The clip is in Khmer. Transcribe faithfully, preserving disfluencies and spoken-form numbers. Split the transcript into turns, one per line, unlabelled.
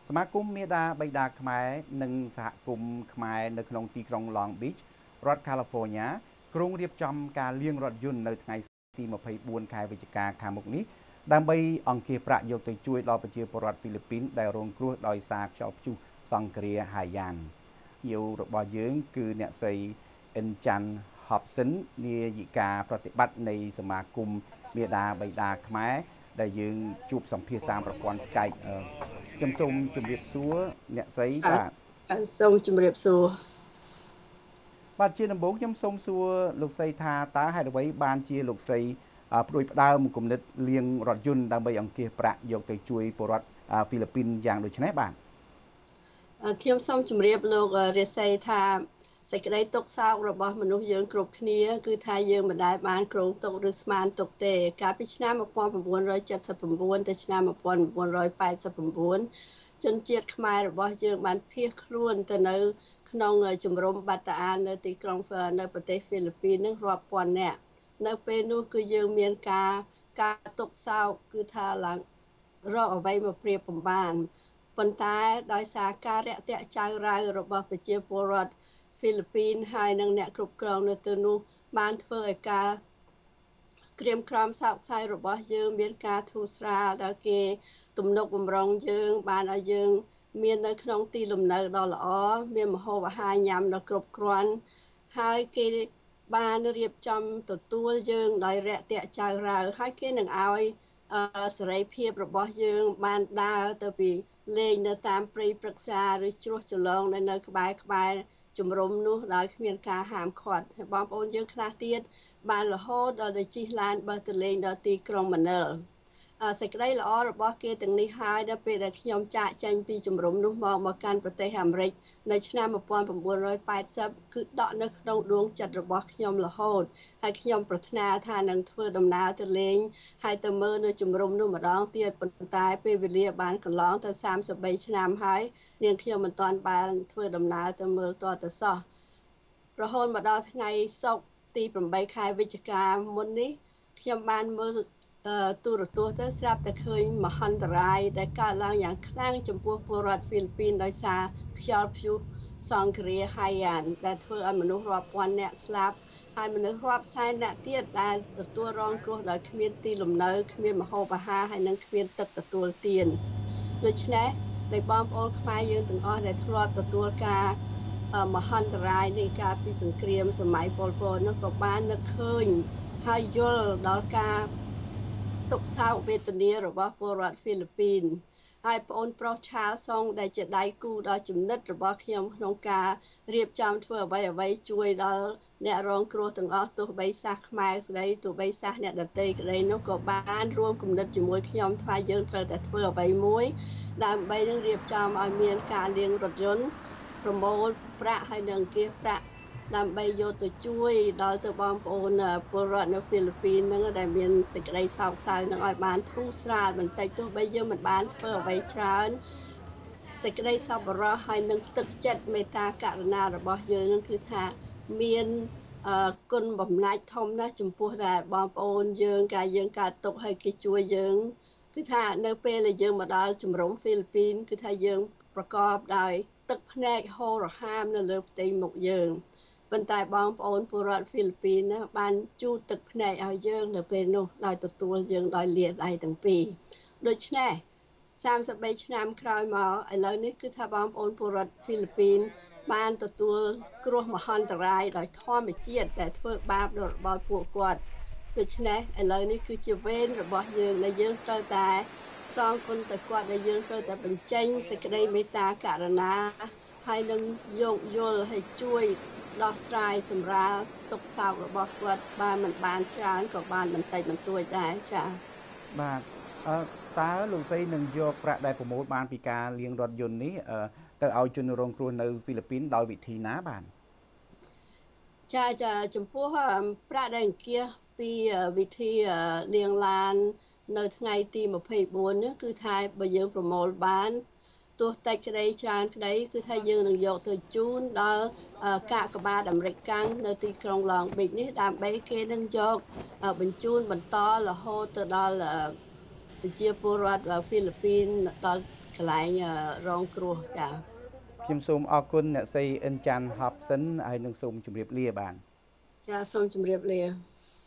សមាគមមេដាបៃតាខ្មែរនិងសហគមន៍ខ្មែរនៅក្នុងទីក្រុង Long Beach រដ្ឋ California ក្រុងរៀបចំការលាងរថយន្តនៅថ្ងៃទី 24 ខែវិច្ឆិកាខាងមុខនេះដើម្បីអង្គាសប្រាក់យកទៅជួយដល់ប្រជាពលរដ្ឋហ្វីលីពីនដែលរងគ្រោះដោយសារខ្យល់ព្យុះសង្គ្រាហាយ៉ានភ្ញៀវរបស់យើងគឺអ្នកស្រី Enchan Hobson នាយិកាប្រតិបត្តិនៃសមាគមមេដាបៃតាខ្មែរដែលយើងជួបសម្ភាសតាមប្រព័ន្ធ Skype ខ្ញុំសូមជម្រាបសួរអ្នកស្រីបាទ
សូមជម្រាបសួរ
បាទជាដំបូងខ្ញុំសូមសួរលោកស្រីថាតើហេតុអ្វីបានជាលោកស្រីផ្ដួចផ្ដើមគំនិតលាងរថយន្តដើម្បីអង្គាសប្រាក់យកទៅជួយពលរដ្ឋហ្វីលីពីនយ៉ាងដូចនេះបាទ
ខ្ញុំសូមជម្រាបលោករាសីថាសេចក្តីទុក្ខសោករបស់មនុស្សយើងគ្រប់គ្នាគឺថាយើងមិនដែលបានគ្រោងទុកឬស្មានទុកទេកាលពីឆ្នាំmột nghìn chín trăm bảy mươi chínទៅឆ្នាំmột nghìn chín trăm tám mươi chínជនជាតិខ្មែររបស់យើងបានភៀសខ្លួនទៅនៅក្នុងជំរំបាតាអាននៅទីក្រុងនៅប្រទេសហ្វីលីពីននឹងរាប់ពាន់នាក់នៅពេលនោះគឺយើងមានការការទុក្ខសោកគឺថាឡើងរកអ្វីមកប្រៀបបំបានប៉ុន្តែដោយសារការរាក់ទាក់ចៅរៅរបស់ប្រជាពលរដ្ឋហ្វីលីពីនហើយនិងអ្នកគ្រប់គ្រងនៅទីនោះបានធ្វើឲ្យការក្រៀមក្រំសោកសៅរបស់យើងមានការធូរស្រាលដល់គេទំនុកបំរុងយើងបានឲ្យយើងមាននៅក្នុងទីលំនៅដ៏ល្អមានម្ហូបអាហារញ៉ាំដ៏គ្រប់គ្រាន់ហើយគេបានរៀបចំទទួលយើងដោយរាក់ទាក់ចៅរៅហើយគេនឹងឲ្យសេរីភាពរបស់យើងបានដើរទៅពីលេងនៅតាមព្រៃព្រឹក្សាឬជ្រោះចលងនៅនៅក្បែរក្បែរជំរំនោះដោយគ្មានការហាមឃាត់ហើយបងប្អូនយើងខ្លះទៀតបានរហូតដល់ទៅជិះឡានបើទៅលេងដល់ទីក្រុងម៉ានីលសេចក្តីល្អរបស់គេទាំងនេះហើយដល់ពេលដែលខ្ញុំចាកចេញពីជំរំនោះមកមកកាន់ប្រទេសអាមេរិកនៅឆ្នាំmột nghìn chín trăm tám mươiគឺដកនៅក្នុងដួងចិត្តរបស់ខ្ញុំរហូតហើយខ្ញុំប្រាថ្នាថានឹងធ្វើដំណើរទៅលេងហើយទៅមើលនៅជំរំនោះម្ដងទៀតប៉ុន្តែពេលវេលាបានកន្លងទៅសាមសិបបីឆ្នាំហើយនាងខ្ញុំមិនទាន់បានធ្វើដំណើរទៅមើលតទៅសោះរហូតមកដល់ថ្ងៃសុក្រទីeightខែវិច្ឆិកាមុននេះខ្ញុំបានមើលទូរទស្សន៍ទៅស្រាប់តែឃើញមហន្តរាយដែលកើតឡើងយ៉ាងខ្លាំងចំពោះពលរដ្ឋហ្វីលីពីនដោយសារខ្យល់ព្យុះសង្គ្រាហាយ៉ានដែលធ្វើឲ្យមនុស្សរាប់ពាន់នាក់ស្លាប់ហើយមនុស្សរាប់សែននាក់ទៀតដែលទទួលរងគ្រោះដោយគ្មានទីលំនៅគ្មានម្ហូបអាហារហើយនិងគ្មានទឹកទទួលទានដូច្នេះដែលបងប្អូនខ្មែរយើងទាំងអស់ដែលធ្លាប់ទទួលការមហន្តរាយនៃការពីសង្គ្រាមសម័យប៉ុលពតនោះក៏បាននឹកឃើញហើយយល់ដល់ការទុក្ខសោកវេទនារបស់ពលរដ្ឋហ្វីលីពីនហើយប្អូនប្រុសឆាលសុងដែលជាដៃគូដ៏ចំណិតរបស់ខ្ញុំក្នុងការរៀបចំធ្វើអ្វីអ្វីជួយដល់អ្នករងគ្រោះទាំងអស់ទោះបីសាសខ្មែរស្ដីទោះបីសាសអ្នកដទៃក្ដីនោះក៏បានរួមគំនិតជាមួយខ្ញុំថាយើងត្រូវតែធ្វើអ្វីមួយដើម្បីនឹងរៀបចំឲ្យមានការលាងរថយន្តប្រមូលប្រាក់ហើយនឹងអង្គាសប្រាក់ដើម្បីយកទៅជួយដល់ទៅបងប្អូនពលរដ្ឋនៅហ្វីលីពីនហ្នឹងដែលមានសេចក្តីសោកសៅនឹងឲ្យបានធូរស្រាលបន្តិចទោះបីយើងមិនបានធ្វើអ្វីច្រើនសេចក្តីសប្បុរសហើយនឹងទឹកចិត្តមេត្តាករុណារបស់យើងនឹងគឺថាមានគុណបំណាច់ធំណាស់ចំពោះដែលបងប្អូនយើងការយើងកើតទុកឲ្យគេជួយយើងគឺថានៅពេលដែលយើងមកដល់ជំរំហ្វីលីពីនគឺថាយើងប្រកបដោយទឹកភ្នែកហូររហាមនៅលើផ្ទៃមុខយើងប៉ុន្តែបងប្អូនពលរដ្ឋហ្វីលីពីនណាបានជូតទឹកភ្នែកឲ្យយើងនៅពេលនោះដោយទទួលយើងដោយលាដៃទាំងពីរដូច្នេះសាមសិបបីឆ្នាំក្រោយមកឥឡូវនេះគឺថាបងប្អូនពលរដ្ឋហ្វីលីពីនបានទទួលគ្រោះមហន្តរាយដោយធម្មជាតិដែលធ្វើបាបដល់របស់ពួកគាត់ដូច្នេះឥឡូវនេះគឺជាវេនរបស់យើងដែលយើងត្រូវតែសងគុណទៅគាត់ដែលយើងត្រូវតែបញ្ចេញសេចក្តីមេត្តាករុណាហើយនឹងយោគយល់ឲ្យជួយដោះស្រាយសម្រាលទុក្ខសោករបស់គាត់បានមិនបានច្រើនក៏បានបន្តិចបន្តួចដែរចា៎
បាទអឺតើលោកស្រីនឹងយកប្រាក់ដែលប្រមូលបានពីការលាងរថយន្តនេះទៅឲ្យជនរងគ្រោះនៅហ្វីលីពីនដោយវិធីណាបាទ
ចាចាចំពោះប្រាក់ដែលអង្គាសពីវិធីលាងឡាននៅថ្ងៃទីtwenty-fourនេះគឺថាបើយើងប្រមូលបានទោះតិចក្តីច្រើនក្តីគឺថាយើងនឹងយកទៅជូនដល់កាកបាទអាមេរិកកាំងនៅទីក្រុង Long Beach នេះដើម្បីគេនឹងយកបញ្ជូនបន្តរហូតទៅដល់ប្រជាពលរដ្ឋហ្វីលីពីនដល់កន្លែងរងគ្រោះចា
ខ្ញុំសូមអរគុណអ្នកស្រីអិនចាន់ Hobson ហើយនឹងសូមជម្រាបលាបាន
ចាសូមជម្រាបលា